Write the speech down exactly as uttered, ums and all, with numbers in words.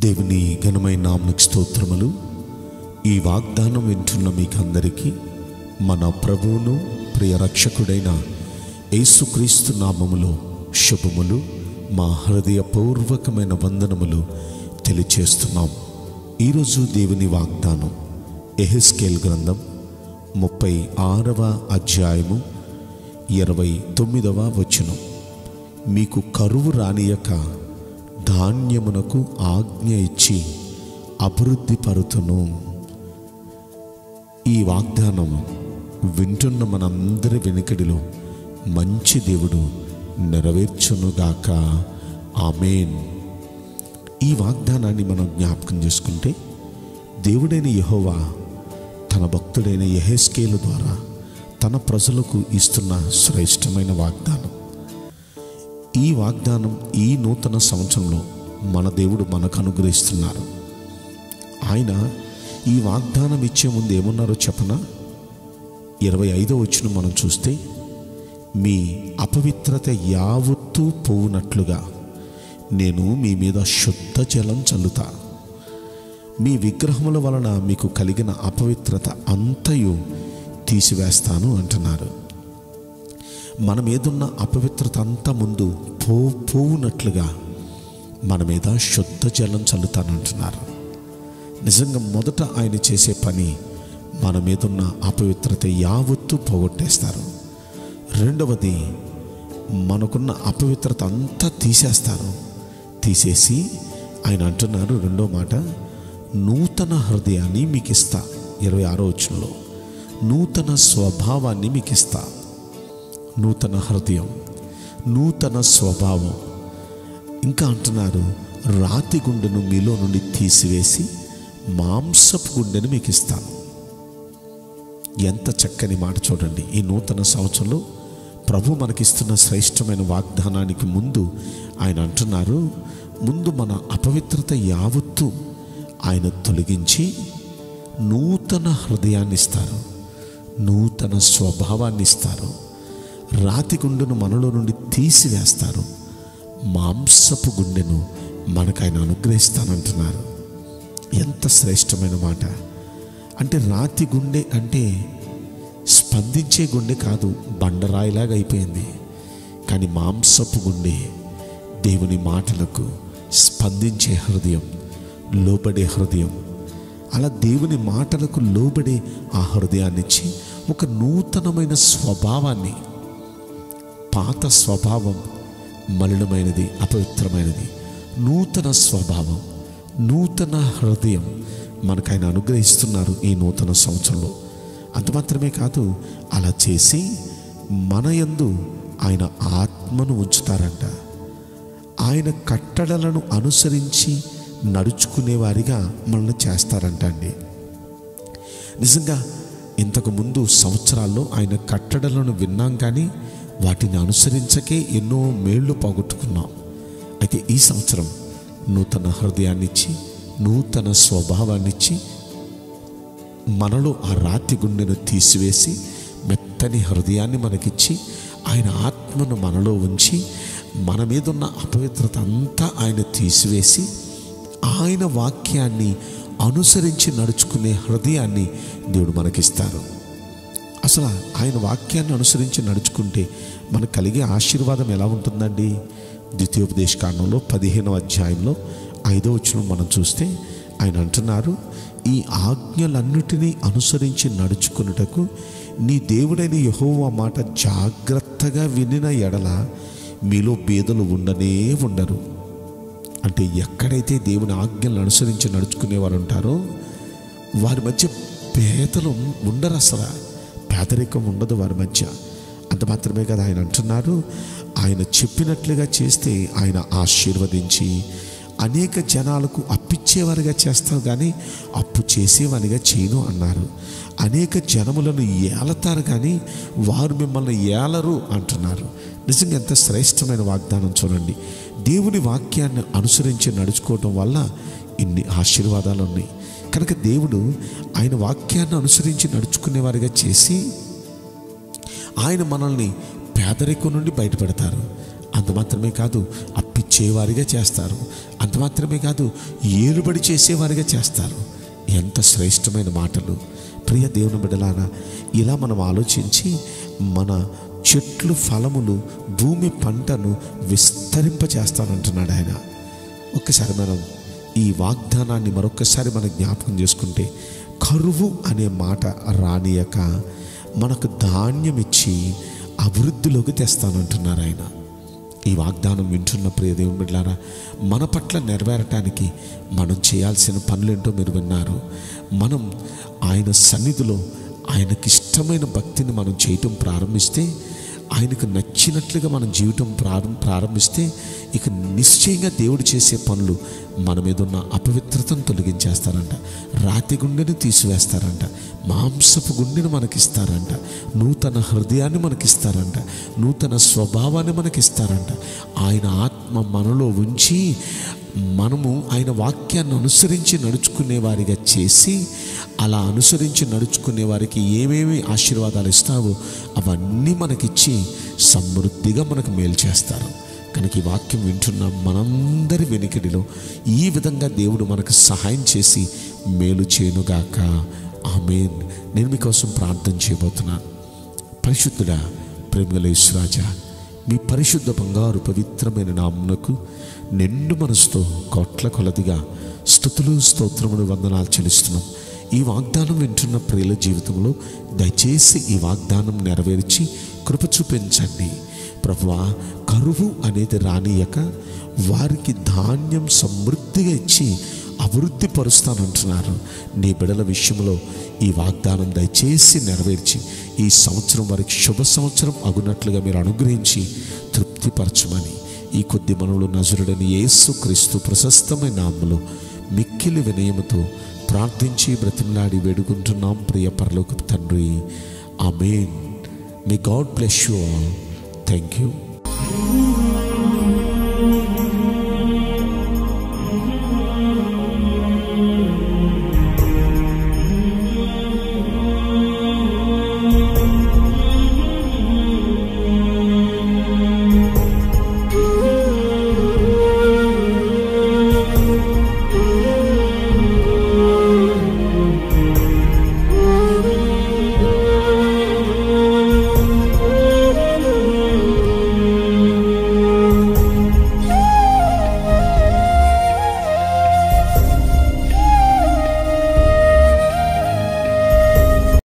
దేవుని ఘనమైన నామమునకు స్తోత్రములు. ఈ వాగ్దానం వింటున్న మీకందరికీ మన ప్రభువును ప్రియ రక్షకుడైన యేసుక్రీస్తు నామములో శుభములు, మా హృదయపూర్వకమైన వందనములు తెలియచేస్తున్నాం. ఈరోజు దేవుని వాగ్దానం యెహెజ్కేలు గ్రంథం ముప్పై ఆరవ అధ్యాయము ఇరవై తొమ్మిదవ వచనం. మీకు కరువు రానియక ధాన్యమునకు ఆజ్ఞ ఇచ్చి అభివృద్ధి పరుతును. ఈ వాగ్దానం వింటున్న మనందరి వెనుకడిలో మంచి దేవుడు నెరవేర్చునుగాక. ఆమేన్. ఈ వాగ్దానాన్ని మనం జ్ఞాపకం చేసుకుంటే, దేవుడైన యెహోవా తన భక్తుడైన యెహెజ్కేలు ద్వారా తన ప్రజలకు ఇస్తున్న శ్రేష్టమైన వాగ్దానం. ఈ వాగ్దానం ఈ నూతన సంవత్సరంలో మన దేవుడు మనకు అనుగ్రహిస్తున్నారు. ఆయన ఈ వాగ్దానం ఇచ్చే ముందు ఏమన్నారో చెప్పనా? ఇరవై ఐదో వచనం మనం చూస్తే, మీ అపవిత్రత యావత్తూ పోవునట్లుగా నేను మీ మీద శుద్ధ జలం చల్లుతా, మీ విగ్రహముల వలన మీకు కలిగిన అపవిత్రత అంతయు తీసివేస్తాను అంటున్నారు. మన మీదున్న అపవిత్రత అంతా ముందు పో పోవునట్లుగా మన మీద శుద్ధ జలం చల్లుతానంటున్నారు. నిజంగా మొదట ఆయన చేసే పని మన మీదున్న అపవిత్రత యావత్తు పోగొట్టేస్తారు. రెండవది, మనకున్న అపవిత్రత అంతా తీసేస్తారు. తీసేసి ఆయన అంటున్నారు రెండో మాట, నూతన హృదయాన్ని మీకు ఇస్తా. ఇరవై ఆరో వచనంలో నూతన స్వభావాన్ని మీకు ఇస్తా. నూతన హృదయం, నూతన స్వభావం. ఇంకా అంటున్నారు, రాతి గుండెను మీలో నుండి తీసివేసి మాంసపు గుండెను మీకు ఇస్తాను. ఎంత చక్కని మాట చూడండి. ఈ నూతన సంవత్సరంలో ప్రభు మనకిస్తున్న శ్రేష్టమైన వాగ్దానానికి ముందు ఆయన అంటున్నారు, ముందు మన అపవిత్రత యావత్తు ఆయన తొలగించి నూతన హృదయాన్ని ఇస్తారు, నూతన స్వభావాన్ని ఇస్తారు. రాతి గుండెను మనలో నుండి తీసివేస్తారు, మాంసపు గుండెను మనకు ఆయన అనుగ్రహిస్తానంటున్నారు. ఎంత శ్రేష్టమైన మాట. అంటే రాతి గుండె అంటే స్పందించే గుండె కాదు, బండరాయిలాగా అయిపోయింది. కానీ మాంసపు గుండె దేవుని మాటలకు స్పందించే హృదయం, లోబడే హృదయం. అలా దేవుని మాటలకు లోబడే ఆ హృదయాన్నిచ్చి ఒక నూతనమైన స్వభావాన్ని, పాత స్వభావం మలినమైనది, అపవిత్రమైనది, నూతన స్వభావం, నూతన హృదయం మనకు ఆయన అనుగ్రహిస్తున్నారు ఈ నూతన సంవత్సరంలో. అంత మాత్రమే కాదు, అలా చేసి మన యందు ఆయన ఆత్మను ఉంచుతారంట. ఆయన కట్టడలను అనుసరించి నడుచుకునేవారిగా మనల్ని చేస్తారంట అండి. నిజంగా ఇంతకుముందు సంవత్సరాల్లో ఆయన కట్టడలను విన్నాం, కానీ వాటిని అనుసరించకే ఎన్నో మేళ్ళు పోగొట్టుకున్నాం. అయితే ఈ సంవత్సరం నూతన హృదయాన్నిచ్చి, నూతన స్వభావాన్నిచ్చి, మనలో ఆ రాతి గుండెను తీసివేసి మెత్తని హృదయాన్ని మనకిచ్చి, ఆయన ఆత్మను మనలో ఉంచి, మన మీద ఉన్న అపవిత్రత అంతా ఆయన తీసివేసి, ఆయన వాక్యాన్ని అనుసరించి నడుచుకునే హృదయాన్ని దేవుడు మనకిస్తారు. అసలు ఆయన వాక్యాన్ని అనుసరించి నడుచుకుంటే మనకు కలిగే ఆశీర్వాదం ఎలా ఉంటుందండి? ద్వితీయోపదేశ కాండంలో పదిహేనవ అధ్యాయంలో ఐదో వచనం మనం చూస్తే ఆయన అంటున్నారు, ఈ ఆజ్ఞలన్నిటినీ అనుసరించి నడుచుకున్నటకు నీ దేవుడైన యెహోవా మాట జాగ్రత్తగా వినిన ఎడల మీలో బీదలు ఉండనే ఉండరు. అంటే ఎక్కడైతే దేవుని ఆజ్ఞలను అనుసరించి నడుచుకునేవారు ఉంటారో వారి మధ్య పేదలు ఉండరు, అసలు పేదరికం ఉండదు వారి మధ్య. అంత మాత్రమే కదా ఆయన అంటున్నారు, ఆయన చెప్పినట్లుగా చేస్తే ఆయన ఆశీర్వదించి అనేక జనాలకు అప్పిచ్చేవారిగా చేస్తావు, కానీ అప్పు చేసేవానిగా చేయను అన్నారు. అనేక జనములను ఏలతారు, కానీ వారు మిమ్మల్ని ఏలరు అంటున్నారు. నిజంగా ఎంత శ్రేష్టమైన వాగ్దానం చూడండి. దేవుని వాక్యాన్ని అనుసరించి నడుచుకోవటం వల్ల ఇన్ని ఆశీర్వాదాలు ఉన్నాయి. కనుక దేవుడు ఆయన వాక్యాన్ని అనుసరించి నడుచుకునేవారిగా చేసి ఆయన మనల్ని పేదరికం నుండి బయటపెడతారు. అంత మాత్రమే కాదు, అప్పిచ్చేవారిగా చేస్తారు. అంత మాత్రమే కాదు, ఏలుబడి చేసేవారిగా చేస్తారు. ఎంత శ్రేష్టమైన మాటలు! ప్రియ దేవుని బిడ్డలారా, ఇలా మనం ఆలోచించి మన చెట్లు ఫలములు, భూమి పంటను విస్తరింపచేస్తానంటున్నాడు ఆయన. ఒక్కసారి మనం ఈ వాగ్దానాన్ని మరొక్కసారి మనం జ్ఞాపకం చేసుకుంటే, కరువు అనే మాట రానియక మనకు ధాన్యం ఇచ్చి అభివృద్ధిలోకి తెస్తానంటున్నారు ఆయన. ఈ వాగ్దానం వింటున్న ప్రియ దేవుని బిడ్డలారా, మన పట్ల నెరవేరటానికి మనం చేయాల్సిన పనులేంటో మీరు విన్నారు. మనం ఆయన సన్నిధిలో ఆయనకిష్టమైన భక్తిని మనం చేయటం ప్రారంభిస్తే, ఆయనకు నచ్చినట్లుగా మనం జీవితం ప్రారంభ ప్రారంభిస్తే ఇక నిశ్చయంగా దేవుడు చేసే పనులు మన మీద ఉన్న అపవిత్రతను తొలగించేస్తారంట, రాతి గుండెని తీసివేస్తారంట, మాంసపు గుండెను మనకిస్తారంట, నూతన హృదయాన్ని మనకిస్తారంట, నూతన స్వభావాన్ని మనకిస్తారంట. ఆయన ఆత్మ మనలో ఉంచి మనము ఆయన వాక్యాన్ని అనుసరించి నడుచుకునే వారిగా చేసి, అలా అనుసరించి నడుచుకునే వారికి ఏమేమి ఆశీర్వాదాలు ఇస్తావో అవన్నీ మనకిచ్చి సమృద్ధిగా మనకు మేలు చేస్తారు. కనుక ఈ వాక్యం వింటున్న మనందరి వెనుకడిలో ఈ విధంగా దేవుడు మనకు సహాయం చేసి మేలు చేయనుగాక. ఆమేన్. నేను మీకోసం ప్రార్థన చేయబోతున్నాను. పరిశుద్ధుడా, ప్రేమగల యేసురాజా, మీ పరిశుద్ధ బంగారు పవిత్రమైన నామమునకు నిండు మనసుతో కోట్ల కొలదిగా స్తుతులు స్తోత్రములు వందనాలు చెల్లిస్తున్నాం. ఈ వాగ్దానం వింటున్న ప్రియుల జీవితంలో దయచేసి ఈ వాగ్దానం నెరవేర్చి కృప చూపించండి ప్రభువా. కరువు అనేది రానియక వారికి ధాన్యం సమృద్ధిగా ఇచ్చి అభివృద్ధి పరుస్తానంటున్నారు. నీ బిడల విషయంలో ఈ వాగ్దానం దయచేసి నెరవేర్చి ఈ సంవత్సరం వారికి శుభ సంవత్సరం అగునట్లుగా మీరు అనుగ్రహించి తృప్తిపరచమని ఈ కొద్ది మనవులు నజరుడని యేసు క్రీస్తు ప్రశస్తమైన నామములో మిక్కిలి వినయముతో ప్రార్థించి బ్రతిమలాడి వేడుకుంటున్నాం ప్రియ పరలోకపు తండ్రి. ఆమేన్. May God bless you all. Thank you.